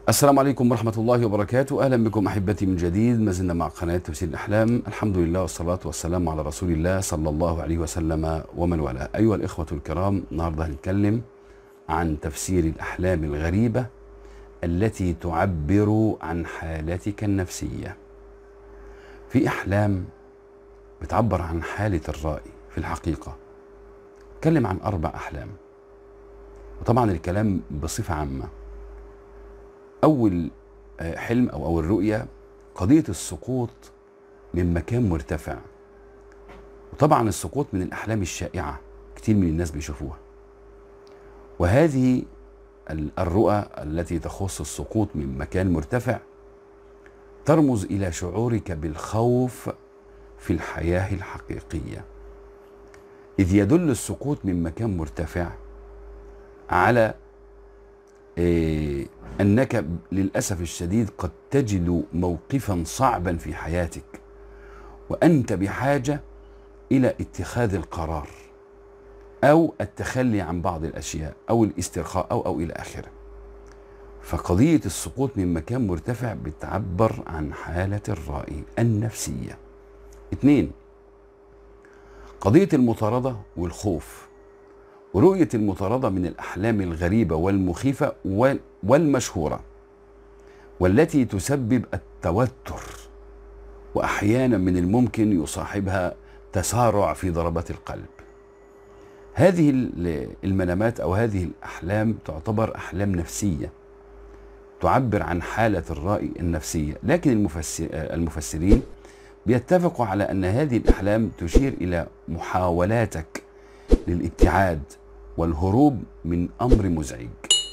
السلام عليكم ورحمة الله وبركاته. أهلا بكم أحبتي من جديد. ما زلنا مع قناة تفسير الأحلام. الحمد لله والصلاة والسلام على رسول الله صلى الله عليه وسلم ومن والاه. أيها الإخوة الكرام، النهاردة هنتكلم عن تفسير الأحلام الغريبة التي تعبر عن حالتك النفسية. في أحلام بتعبر عن حالة الرائي في الحقيقة. نتكلم عن 4 أحلام، وطبعا الكلام بصفة عامة. أول حلم أو أول رؤية قضية السقوط من مكان مرتفع. وطبعا السقوط من الأحلام الشائعة، كتير من الناس بيشوفوها. وهذه الرؤى التي تخص السقوط من مكان مرتفع ترمز إلى شعورك بالخوف في الحياة الحقيقية، إذ يدل السقوط من مكان مرتفع على أنك للأسف الشديد قد تجد موقفا صعبا في حياتك، وأنت بحاجة إلى اتخاذ القرار أو التخلي عن بعض الأشياء أو الاسترخاء أو إلى آخره. فقضية السقوط من مكان مرتفع بتعبر عن حالة الرائي النفسية. 2، قضية المطاردة والخوف. ورؤية المطاردة من الأحلام الغريبة والمخيفة والمشهورة، والتي تسبب التوتر، وأحيانا من الممكن يصاحبها تسارع في ضربات القلب. هذه المنامات أو هذه الأحلام تعتبر أحلام نفسية تعبر عن حالة الرائي النفسية، لكن المفسرين بيتفقوا على أن هذه الأحلام تشير إلى محاولاتك للابتعاد والهروب من أمر مزعج.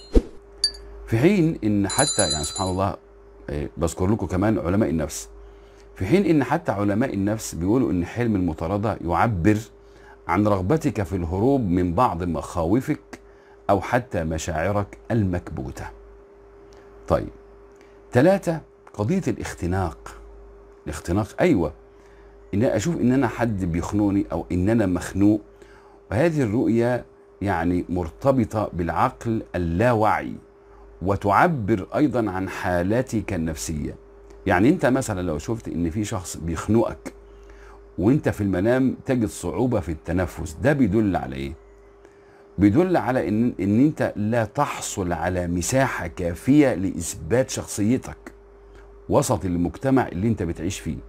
في حين إن حتى سبحان الله، بذكر لكم كمان علماء النفس، في حين إن حتى علماء النفس بيقولوا إن حلم المطاردة يعبر عن رغبتك في الهروب من بعض مخاوفك أو حتى مشاعرك المكبوتة. طيب، 3، قضية الاختناق. أيوة، إن أشوف إن أنا حد بيخنقني أو إن أنا مخنوق. وهذه الرؤية مرتبطة بالعقل اللاواعي، وتعبر أيضا عن حالتك النفسية. يعني أنت مثلا لو شفت إن في شخص بيخنقك وأنت في المنام تجد صعوبة في التنفس، ده بيدل على إيه؟ بيدل على إن أنت لا تحصل على مساحة كافية لإثبات شخصيتك وسط المجتمع اللي أنت بتعيش فيه،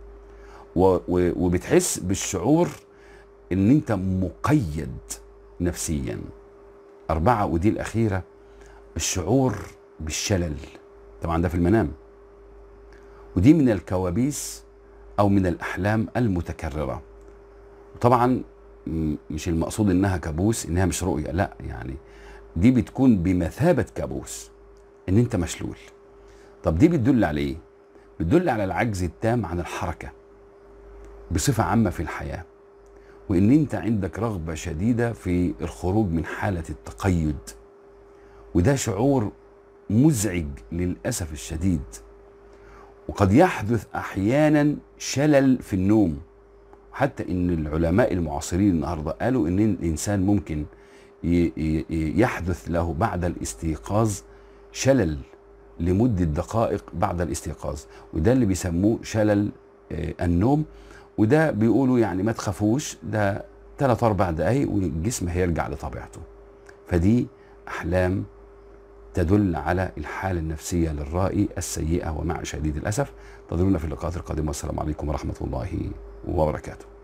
وبتحس بالشعور إن أنت مقيد نفسيا. 4، ودي الأخيرة، الشعور بالشلل. طبعا ده في المنام، ودي من الكوابيس أو من الأحلام المتكررة. طبعا مش المقصود إنها كابوس، إنها مش رؤية، لا، دي بتكون بمثابة كابوس، إن أنت مشلول. طب دي بتدل على إيه؟ بتدل على العجز التام عن الحركة بصفة عامة في الحياة، وإن أنت عندك رغبة شديدة في الخروج من حالة التقيد. وده شعور مزعج للأسف الشديد. وقد يحدث أحيانا شلل في النوم، حتى إن العلماء المعاصرين النهاردة قالوا إن الإنسان ممكن يحدث له بعد الاستيقاظ شلل لمدة دقائق بعد الاستيقاظ، وده اللي بيسموه شلل النوم. وده بيقولوا ما تخافوش، ده 3-4 دقايق والجسم هيرجع لطبيعته. فدي أحلام تدل على الحالة النفسية للرائي السيئة، ومع شديد الأسف. انتظرونا في اللقاءات القادمة. والسلام عليكم ورحمة الله وبركاته.